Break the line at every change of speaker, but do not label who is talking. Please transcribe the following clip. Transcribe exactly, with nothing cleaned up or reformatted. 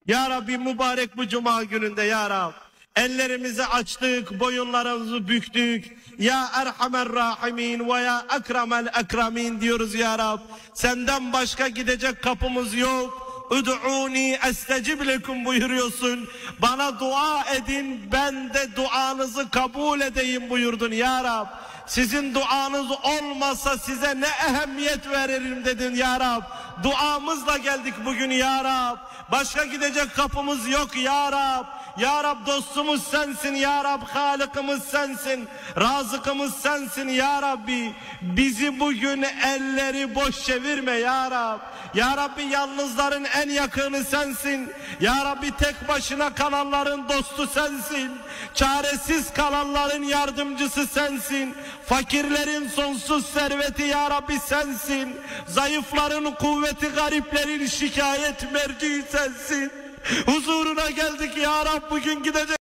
Ya Rabbi mübarek bu cuma gününde ya Rab, ellerimizi açtık, boyunlarımızı büktük. Ya Erhamer Rahimin ve ya Ekremel Ekremin diyoruz ya Rab. Senden başka gidecek kapımız yok. Ud'uni estecib lekum buyuruyorsun. Bana dua edin, ben de duanızı kabul edeyim buyurdun ya Rab. Sizin duanız olmasa size ne ehemmiyet veririm dedin ya Rab. Duamızla geldik bugün ya Rab. Başka gidecek kapımız yok ya Rab. Ya Rab dostumuz sensin ya Rab, Halık'ımız sensin, Razık'ımız sensin ya Rabbi. Bizi bugün elleri boş çevirme ya Rab. Ya Rabbi yalnızların en yakını sensin. Ya Rabbi tek başına kalanların dostu sensin. Çaresiz kalanların yardımcısı sensin. Fakirlerin sonsuz serveti ya Rabbi sensin. Zayıfların kuvveti, gariplerin şikayet merci sensin. Huzuruna geldik ya Rab, bugün gidecek